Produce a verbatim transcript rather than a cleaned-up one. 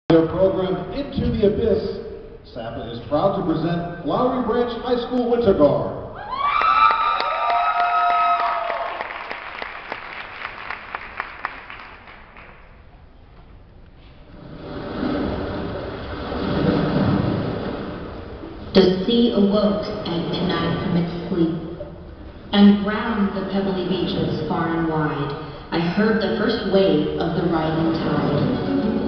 Their program Into the Abyss, S A P A is proud to present Flowery Branch High School Winterguard. The sea awoke at midnight from its sleep, and round the pebbly beaches far and wide I heard the first wave of the rising tide.